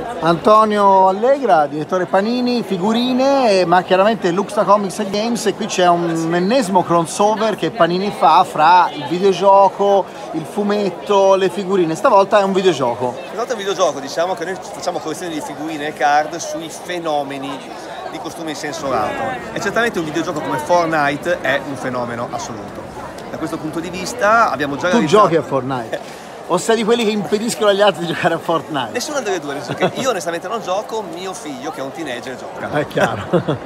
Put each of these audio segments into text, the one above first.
Antonio Allegra, direttore Panini, figurine, ma chiaramente Luxta Comics e Games, e qui c'è un ennesimo crossover che Panini fa fra il videogioco, il fumetto, le figurine. Stavolta è un videogioco. Stavolta è un videogioco, diciamo che noi facciamo collezioni di figurine e card sui fenomeni di costume in senso lato. E certamente un videogioco come Fortnite è un fenomeno assoluto. Da questo punto di vista abbiamo già realizzato... Tu giochi a Fortnite? O sei di quelli che impediscono agli altri di giocare a Fortnite? Nessuna delle due, nel senso che io onestamente non gioco, mio figlio che è un teenager gioca. È chiaro.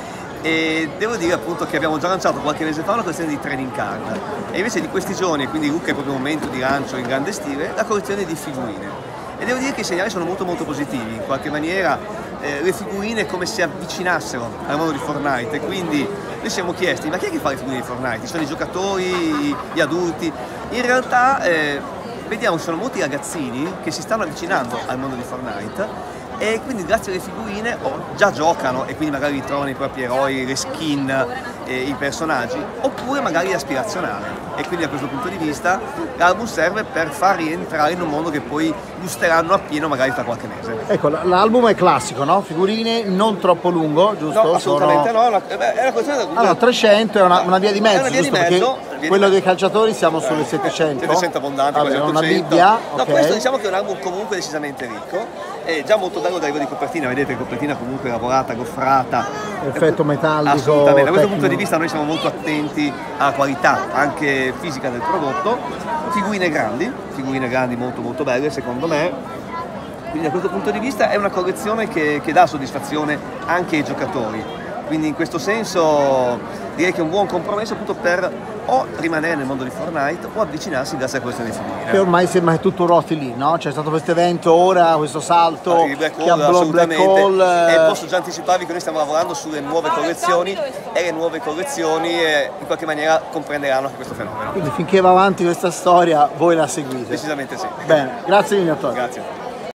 E devo dire appunto che abbiamo già lanciato qualche mese fa una collezione di trading card e invece di questi giorni, e quindi Luca è proprio un momento di lancio in grande stile, la collezione di figurine. E devo dire che i segnali sono molto positivi, in qualche maniera le figurine è come se avvicinassero al mondo di Fortnite, e quindi noi ci siamo chiesti ma chi è che fa le figurine di Fortnite? Ci sono i giocatori, gli adulti? In realtà vediamo che sono molti ragazzini che si stanno avvicinando al mondo di Fortnite e quindi grazie alle figurine già giocano e quindi magari trovano i propri eroi, le skin, i personaggi, oppure magari l'aspirazionale. E quindi da questo punto di vista l'album serve per far rientrare in un mondo che poi gusteranno appieno magari tra qualche mese. Ecco, l'album è classico, no? Figurine non troppo lungo, giusto? No, assolutamente no, è una questione da... Allora, 300 è una via di mezzo, una via giusto? di mezzo, Perché quello dei calciatori siamo sulle 700. 700 abbondanti, quasi 800. Una Bibbia. No, questo diciamo che è un album comunque decisamente ricco, è già molto bello da livello di copertina, vedete che copertina comunque lavorata, goffrata. Effetto metallico. Assolutamente, da questo punto di vista noi siamo molto attenti alla qualità anche fisica del prodotto. Figurine grandi molto belle secondo me. Quindi da questo punto di vista è una collezione che dà soddisfazione anche ai giocatori. Quindi in questo senso direi che è un buon compromesso appunto per o rimanere nel mondo di Fortnite o avvicinarsi grazie a questa figurine. Che ormai sembra che tutto ruoti lì, no? C'è stato questo evento ora, questo salto, il Black che Hole, assolutamente. Black Hole, e posso già anticiparvi che noi stiamo lavorando sulle nuove collezioni e le nuove collezioni in qualche maniera comprenderanno anche questo fenomeno. Quindi finché va avanti questa storia voi la seguite? Decisamente sì. Bene, grazie mille Antonio. Grazie.